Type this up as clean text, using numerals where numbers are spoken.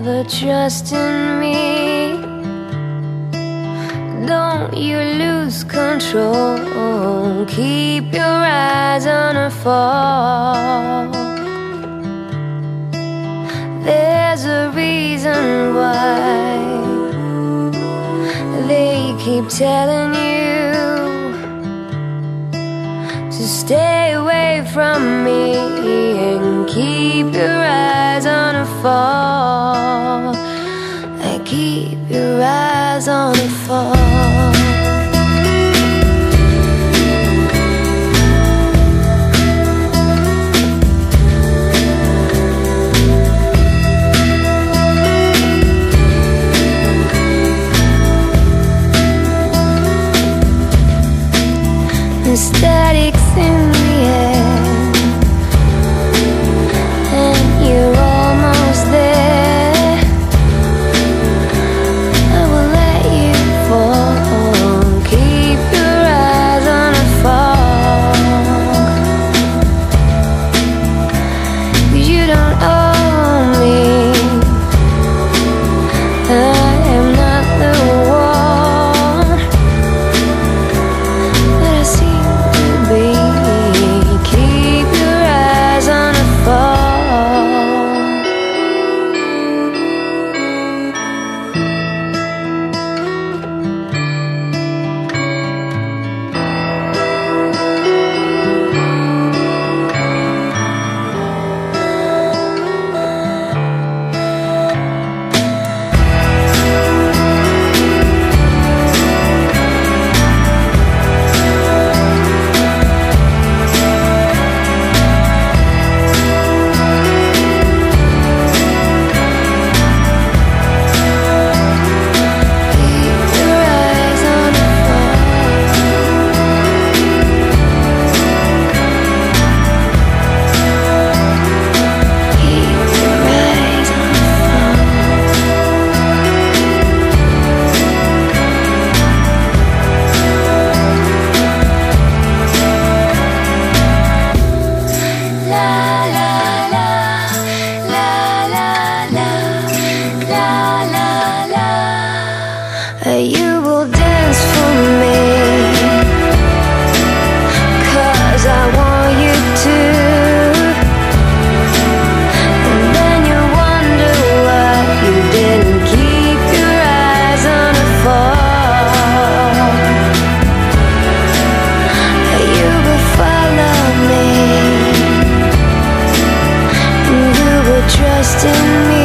never trust in me. Don't you lose control. Keep your eyes on a fall. There's a reason why they keep telling you to stay away from me and keep your eyes on a fall. And keep your eyes on a fall. Static's in the air, and you're almost there. I will let you fall. Keep your eyes on a fall. You don't own me. I am not the one that I see. Keep your eyes on a fall. You will dance for me, 'cause I want you to. And then you wonder why you didn't keep your eyes on a fall. You will follow me, and you will trust in me.